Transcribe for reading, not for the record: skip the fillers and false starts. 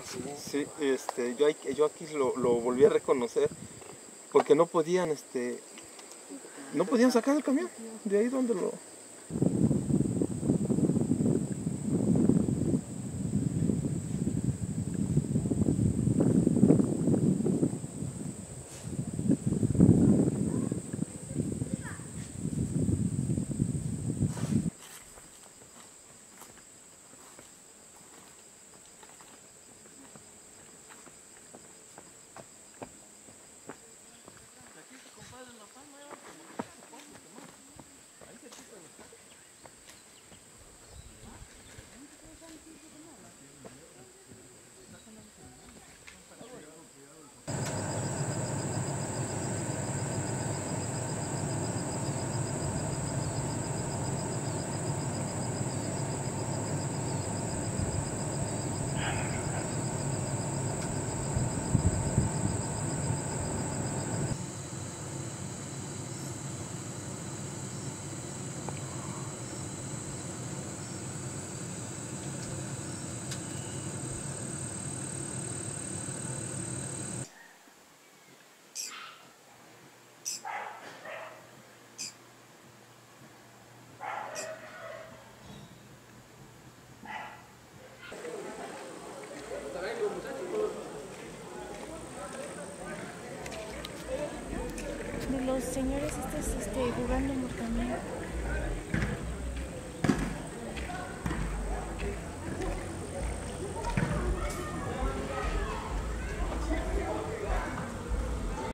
Sí, yo aquí lo volví a reconocer porque no podían sacar el camión de ahí donde lo... De los señores estos jugando en el camión.